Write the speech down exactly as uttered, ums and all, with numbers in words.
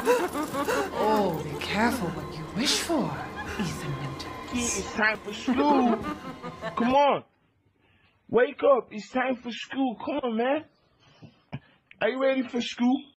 Oh, be careful what you wish for, Ethan Winters. Yeah, it's time for school. Come on. Wake up. It's time for school. Come on, man. Are you ready for school?